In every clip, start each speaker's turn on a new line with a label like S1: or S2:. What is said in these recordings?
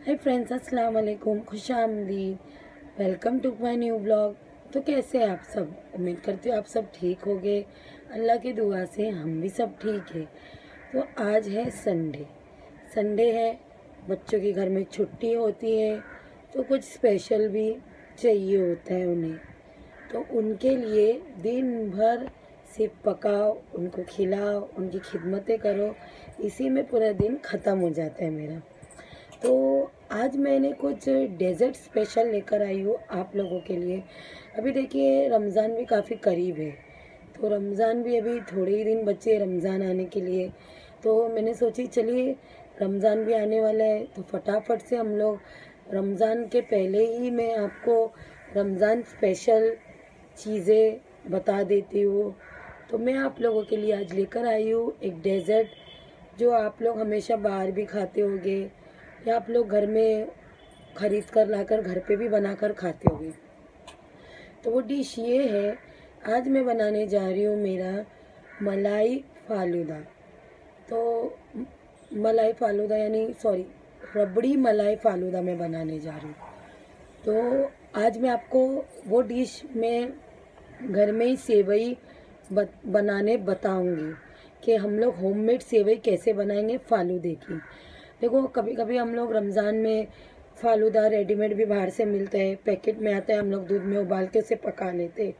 S1: हाय friends, अस्सलाम वालेकुम, खुशामदीद। Welcome to my new blog. तो कैसे हैं आप सब? उम्मीद करती हूँ आप सब ठीक होंगे। अल्लाह की दुआ से हम भी सब ठीक है। तो आज है संडे है, बच्चों के घर में छुट्टी होती है तो कुछ स्पेशल भी चाहिए होता है उन्हें। तो उनके लिए दिन भर सिर्फ पकाओ, उनको खिलाओ, उनकी खिदमतें करो, इसी में पूरा दिन ख़त्म हो जाता है मेरा। तो आज मैंने कुछ डेजर्ट स्पेशल लेकर आई हूँ आप लोगों के लिए। अभी देखिए रमज़ान भी काफ़ी करीब है, तो रमज़ान भी अभी थोड़े ही दिन बचे रमज़ान आने के लिए। तो मैंने सोची चलिए रमज़ान भी आने वाला है तो फटाफट से हम लोग रमज़ान के पहले ही मैं आपको रमज़ान स्पेशल चीज़ें बता देती हूँ। तो मैं आप लोगों के लिए आज लेकर आई हूँ एक डेजर्ट जो आप लोग हमेशा बाहर भी खाते होंगे या आप लोग घर में खरीद कर लाकर घर पे भी बनाकर खाते होंगे। तो वो डिश ये है, आज मैं बनाने जा रही हूँ मेरा मलाई फालूदा। तो मलाई फालूदा रबड़ी मलाई फालूदा मैं बनाने जा रही हूँ। तो आज मैं आपको वो डिश में घर में ही सेवई बनाने बताऊंगी कि हम लोग होममेड सेवई कैसे बनाएंगे फालूदे की। देखो कभी कभी हम लोग रमज़ान में फालूदा रेडीमेड भी बाहर से मिलता है, पैकेट में आता है, हम लोग दूध में उबाल के उसे पका लेते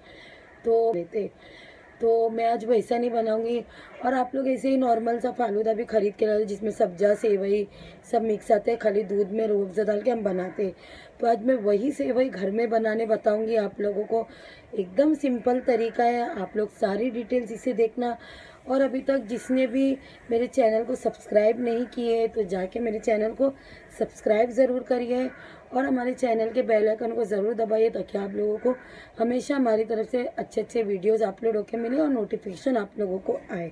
S1: तो मैं आज वैसा नहीं बनाऊंगी। और आप लोग ऐसे ही नॉर्मल सा फालूदा भी खरीद के लाते जिसमें सब्जा सेवई सब मिक्स आते हैं, खाली दूध में रूह अफ़ज़ा डाल के हम बनाते हैं। तो आज मैं वही सेवई घर में बनाने बताऊंगी आप लोगों को। एकदम सिंपल तरीका है, आप लोग सारी डिटेल्स इसे देखना। और अभी तक जिसने भी मेरे चैनल को सब्सक्राइब नहीं किए तो जाके मेरे चैनल को सब्सक्राइब ज़रूर करिए और हमारे चैनल के बेल आइकन को ज़रूर दबाइए ताकि आप लोगों को हमेशा हमारी तरफ से अच्छे अच्छे वीडियोस अपलोड होकर मिले और नोटिफिकेशन आप लोगों को आए।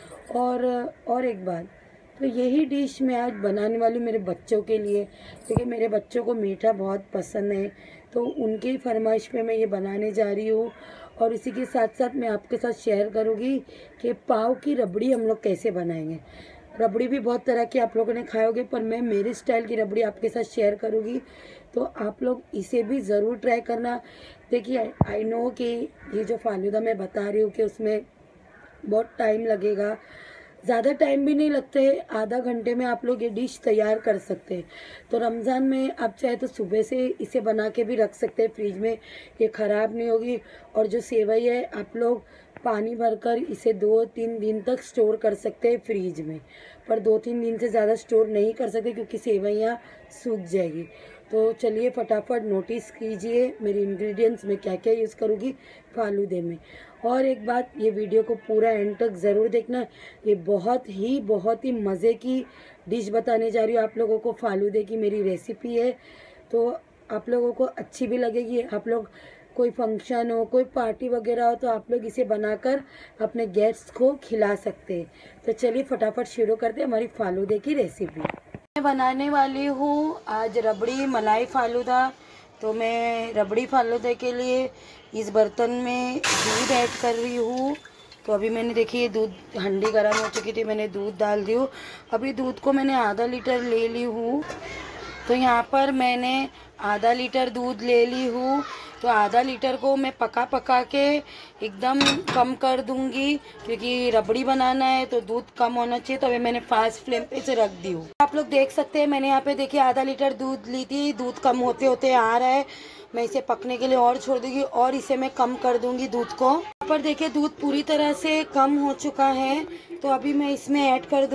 S1: और एक बात, तो यही डिश मैं आज बनाने वाली हूँ मेरे बच्चों के लिए, क्योंकि मेरे बच्चों को मीठा बहुत पसंद है। तो उनकी फरमाइश पे मैं ये बनाने जा रही हूँ। और इसी के साथ साथ मैं आपके साथ शेयर करूँगी कि पाव की रबड़ी हम लोग कैसे बनाएंगे। रबड़ी भी बहुत तरह की आप लोगों ने खाए होंगे, पर मैं मेरे स्टाइल की रबड़ी आपके साथ शेयर करूँगी, तो आप लोग इसे भी ज़रूर ट्राई करना। देखिए आई नो कि ये जो फालूदा मैं बता रही हूँ कि उसमें बहुत टाइम लगेगा, ज़्यादा टाइम भी नहीं लगते, आधा घंटे में आप लोग ये डिश तैयार कर सकते हैं। तो रमज़ान में आप चाहे तो सुबह से इसे बना के भी रख सकते हैं फ्रिज में, ये ख़राब नहीं होगी। और जो सेवई है आप लोग पानी भरकर इसे 2-3 दिन तक स्टोर कर सकते हैं फ्रिज में, पर 2-3 दिन से ज़्यादा स्टोर नहीं कर सकते क्योंकि सेवइयाँ सूख जाएगी। तो चलिए फटाफट नोटिस कीजिए मेरे इंग्रेडिएंट्स में क्या क्या यूज़ करूँगी फालूदे में। और एक बात, ये वीडियो को पूरा एंड तक ज़रूर देखना, ये बहुत ही मज़े की डिश बताने जा रही हूँ आप लोगों को। फालूदे की मेरी रेसिपी है तो आप लोगों को अच्छी भी लगेगी। आप लोग कोई फंक्शन हो, कोई पार्टी वगैरह हो तो आप लोग इसे बनाकर अपने गेस्ट्स को खिला सकते हैं। तो चलिए फटाफट शुरू करते हैं हमारी फालूदे की रेसिपी। मैं बनाने वाली हूँ आज रबड़ी मलाई फालूदा। तो मैं रबड़ी फालूदे के लिए इस बर्तन में दूध ऐड कर रही हूँ। तो अभी मैंने देखिए दूध हंडी गर्म हो चुकी थी, मैंने दूध डाल दी हूँ। अभी दूध को मैंने आधा लीटर ले ली हूँ। तो यहाँ पर मैंने आधा लीटर दूध ले ली हूँ। तो आधा लीटर को मैं पका के एकदम कम कर दूंगी क्योंकि रबड़ी बनाना है तो दूध कम होना चाहिए। तो अभी मैंने फास्ट फ्लेम पे इसे रख दी हूँ। आप लोग देख सकते हैं मैंने यहाँ पे देखिए आधा लीटर दूध ली थी, दूध कम होते होते आ रहा है। मैं इसे पकने के लिए और छोड़ दूंगी और इसे मैं कम कर दूंगी दूध को। यहाँ पर देखिए दूध पूरी तरह से कम हो चुका है। तो अभी मैं इसमें ऐड कर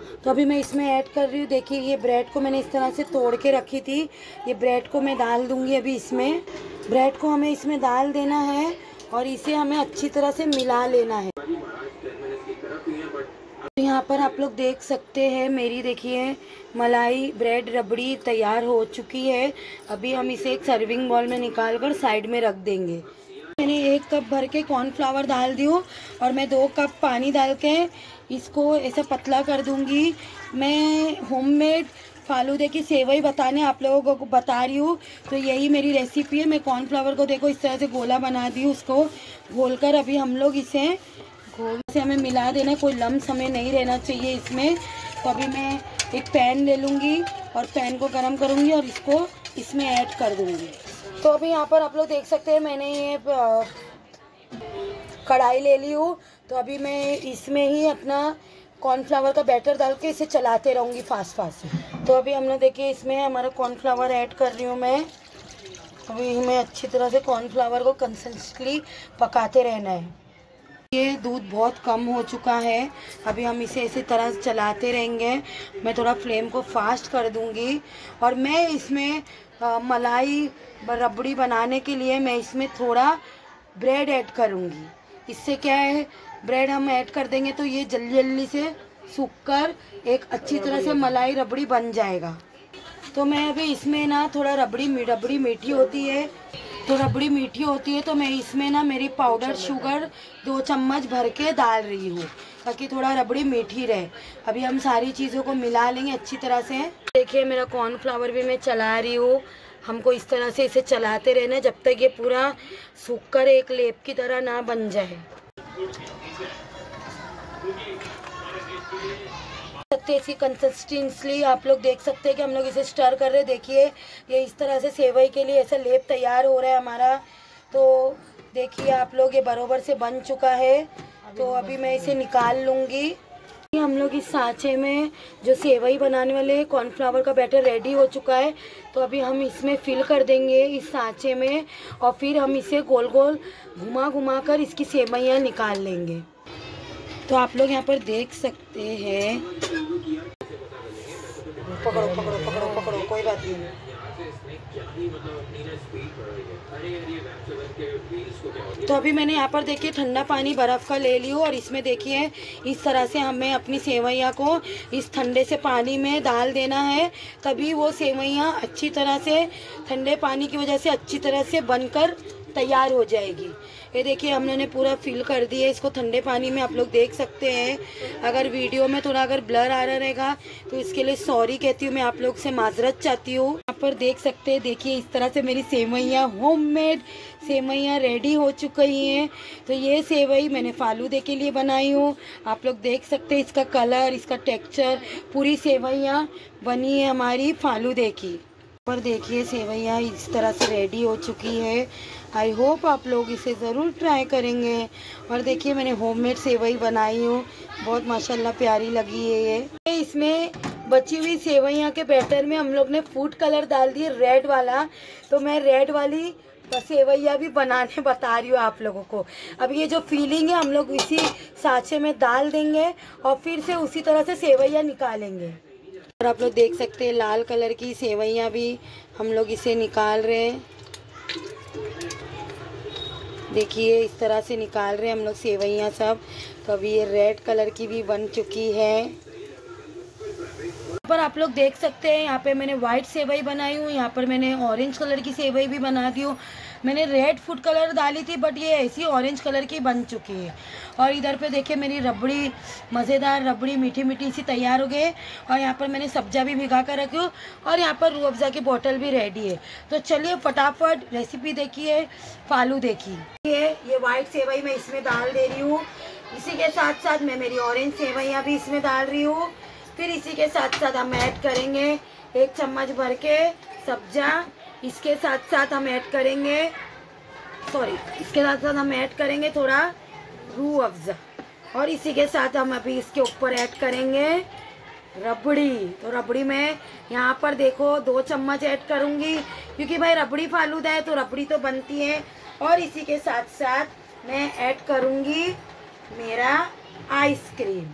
S1: रही हूँ। देखिए ये ब्रेड को मैंने इस तरह से तोड़ के रखी थी, ये ब्रेड को मैं डाल दूंगी अभी इसमें। ब्रेड को हमें इसमें डाल देना है और इसे हमें अच्छी तरह से मिला लेना है। तो यहाँ पर आप लोग देख सकते हैं मेरी देखिए मलाई ब्रेड रबड़ी तैयार हो चुकी है। अभी हम इसे एक सर्विंग बाउल में निकाल कर साइड में रख देंगे। मैंने 1 कप भर के कॉर्नफ्लावर डाल दी हूँ और मैं 2 कप पानी डाल के इसको ऐसा पतला कर दूंगी। मैं होममेड फालूदे की सेवई बताने आप लोगों को बता रही हूँ। तो यही मेरी रेसिपी है। मैं कॉर्नफ्लावर को देखो इस तरह से गोला बना दी, उसको घोलकर अभी हम लोग इसे हमें मिला देना, कोई लम्स हमें नहीं रहना चाहिए इसमें। तो अभी मैं एक पैन ले लूँगी और पैन को गरम करूँगी और इसको इसमें ऐड कर दूँगी। तो अभी यहाँ पर आप लोग देख सकते हैं मैंने ये कढ़ाई ले ली हूँ। तो अभी मैं इसमें ही अपना कॉर्नफ्लावर का बैटर डाल के इसे चलाते रहूँगी फास्ट फास्ट। तो अभी हमने देखिए इसमें हमारा कॉर्नफ्लावर ऐड कर रही हूँ मैं। अभी हमें अच्छी तरह से कॉर्नफ्लावर को कंसिस्टेंटली पकाते रहना है। ये दूध बहुत कम हो चुका है, अभी हम इसे इसी तरह चलाते रहेंगे। मैं थोड़ा फ्लेम को फास्ट कर दूंगी और मैं इसमें मलाई रबड़ी बनाने के लिए मैं इसमें थोड़ा ब्रेड ऐड करूंगी। इससे क्या है, ब्रेड हम ऐड कर देंगे तो ये जल्दी जल्दी से सूखकर एक अच्छी तरह से मलाई रबड़ी बन जाएगा। तो मैं अभी इसमें ना थोड़ा रबड़ी मीठी होती है, तो रबड़ी मीठी होती है तो मैं इसमें ना मेरी पाउडर शुगर 2 चम्मच भर के डाल रही हूँ ताकि थोड़ा रबड़ी मीठी रहे। अभी हम सारी चीज़ों को मिला लेंगे अच्छी तरह से। देखिए मेरा कॉर्नफ्लावर भी मैं चला रही हूँ। हमको इस तरह से इसे चलाते रहना जब तक ये पूरा सूखकर एक लेप की तरह ना बन जाए। इसकी कंसिस्टेंसी आप लोग देख सकते हैं कि हम लोग इसे स्टर कर रहे हैं। देखिए ये इस तरह से सेवई के लिए ऐसा लेप तैयार हो रहा है हमारा। तो देखिए आप लोग ये बराबर से बन चुका है। तो अभी मैं इसे निकाल लूँगी। हम लोग इस सांचे में जो सेवई बनाने वाले कॉर्नफ्लावर का बैटर रेडी हो चुका है। तो अभी हम इसमें फिल कर देंगे इस सांचे में और फिर हम इसे गोल गोल घुमा घुमा कर इसकी सेवइयाँ निकाल लेंगे। तो आप लोग यहाँ पर देख सकते हैं, पकड़ो पकड़ो पकड़ो पकड़ो, कोई बात नहीं। तो अभी मैंने यहाँ पर देखिए ठंडा पानी बर्फ़ का ले लियो और इसमें देखिए इस तरह से हमें अपनी सेवइयाँ को इस ठंडे से पानी में डाल देना है, तभी वो सेवइयाँ अच्छी तरह से ठंडे पानी की वजह से अच्छी तरह से बनकर तैयार हो जाएगी। ये देखिए हमने पूरा फिल कर दिया इसको ठंडे पानी में। आप लोग देख सकते हैं, अगर वीडियो में थोड़ा अगर ब्लर आ रहा रहेगा तो इसके लिए सॉरी कहती हूँ, मैं आप लोग से माजरत चाहती हूँ। यहाँ पर देख सकते हैं, देखिए इस तरह से मेरी सेवइयाँ होममेड सेवइयाँ रेडी हो चुकी हैं। तो ये सेवई मैंने फालूदे के लिए बनाई हूँ। आप लोग देख सकते हैं इसका कलर, इसका टेक्सचर, पूरी सेवइयाँ बनी है हमारी फालूदे की। पर देखिए सेवइयाँ इस तरह से रेडी हो चुकी है। आई होप आप लोग इसे ज़रूर ट्राई करेंगे। और देखिए मैंने होममेड सेवई बनाई हूँ, बहुत माशाल्लाह प्यारी लगी है ये। इसमें बची हुई सेवइयाँ के बैटर में हम लोग ने फूड कलर डाल दिए रेड वाला। तो मैं रेड वाली सेवइयाँ भी बनाने बता रही हूँ आप लोगों को। अब ये जो फीलिंग है हम लोग इसी सांचे में डाल देंगे और फिर से उसी तरह से सेवइयाँ निकालेंगे। और आप लोग देख सकते हैं लाल कलर की सेवइयाँ भी हम लोग इसे निकाल रहे हैं। देखिए इस तरह से निकाल रहे हैं हम लोग सेवइयाँ सब। तो अभी ये रेड कलर की भी बन चुकी है। पर आप लोग देख सकते हैं यहाँ पे मैंने वाइट सेवई बनाई हूँ, यहाँ पर मैंने ऑरेंज कलर की सेवई भी बना दी हूँ। मैंने रेड फूड कलर डाली थी बट ये ऐसी ऑरेंज कलर की बन चुकी है। और इधर पे देखिए मेरी रबड़ी, मज़ेदार रबड़ी मीठी मीठी सी तैयार हो गई। और यहाँ पर मैंने सब्जा भी भिगा कर रखी हूँ और यहाँ पर रूह अफ़ज़ा की बोतल भी रेडी है। तो चलिए फटाफट रेसिपी देखिए, फालू देखिए। ये वाइट सेवई मैं इसमें डाल दे रही हूँ। इसी के साथ साथ मैं मेरी ऑरेंज सेवइयाँ भी इसमें डाल रही हूँ। फिर इसी के साथ साथ हम ऐड करेंगे 1 चम्मच भर के सब्जा। इसके साथ साथ हम ऐड करेंगे थोड़ा रूह अफ़ज़ा। और इसी के साथ हम अभी इसके ऊपर ऐड करेंगे रबड़ी। तो रबड़ी में यहाँ पर देखो 2 चम्मच ऐड करूँगी क्योंकि भाई रबड़ी फालूदा है तो रबड़ी तो बनती है। और इसी के साथ साथ मैं ऐड करूँगी मेरा आइसक्रीम।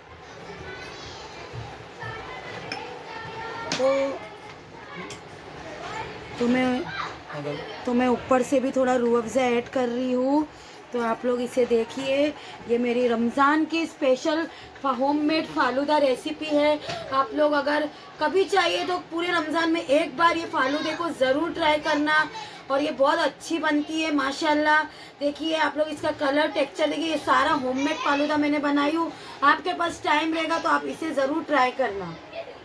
S1: तो मैं ऊपर से भी थोड़ा रूह अफ़ज़ा ऐड कर रही हूँ। तो आप लोग इसे देखिए, ये मेरी रमज़ान की स्पेशल होममेड फालूदा रेसिपी है। आप लोग अगर कभी चाहिए तो पूरे रमज़ान में एक बार ये फालूदे को ज़रूर ट्राई करना। और ये बहुत अच्छी बनती है माशाल्लाह। देखिए आप लोग इसका कलर, टेक्सचर देखिए, ये सारा होममेड फालूदा मैंने बनाई हूँ। आपके पास टाइम रहेगा तो आप इसे ज़रूर ट्राई करना।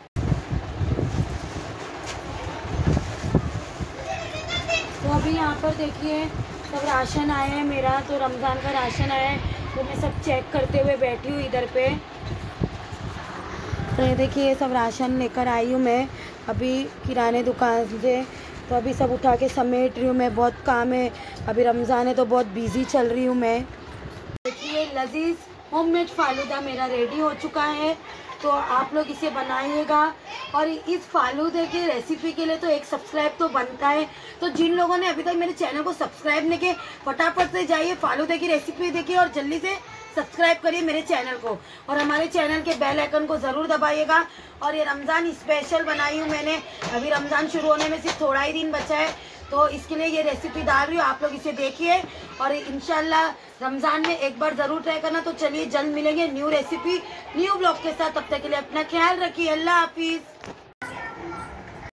S1: तो अभी यहाँ पर देखिए सब राशन आया है मेरा, तो रमज़ान का राशन आया है तो मैं सब चेक करते हुए बैठी हूँ इधर पे। तो ये देखिए ये सब राशन लेकर आई हूँ मैं अभी किराने दुकान से। तो अभी सब उठा के समेट रही हूँ मैं, बहुत काम है, अभी रमज़ान है तो बहुत बिजी चल रही हूँ मैं। देखिए लजीज होममेड फालूदा मेरा रेडी हो चुका है, तो आप लोग इसे बनाइएगा। और इस फालूदे की रेसिपी के लिए तो एक सब्सक्राइब तो बनता है, तो जिन लोगों ने अभी तक मेरे चैनल को सब्सक्राइब नहीं किए फटाफट से जाइए फालूदे की रेसिपी देखिए और जल्दी से सब्सक्राइब करिए मेरे चैनल को, और हमारे चैनल के बेल आइकन को ज़रूर दबाइएगा। और ये रमज़ान स्पेशल बनाई हूँ मैंने, अभी रमज़ान शुरू होने में सिर्फ थोड़ा ही दिन बचा है, तो इसके लिए ये रेसिपी डाल रही हूँ, आप लोग इसे देखिए और इंशाल्लाह रमज़ान में एक बार ज़रूर ट्राई करना। तो चलिए जल्द मिलेंगे न्यू रेसिपी न्यू ब्लॉग के साथ, तब तक के लिए अपना ख्याल रखिए, अल्लाह हाफिज़।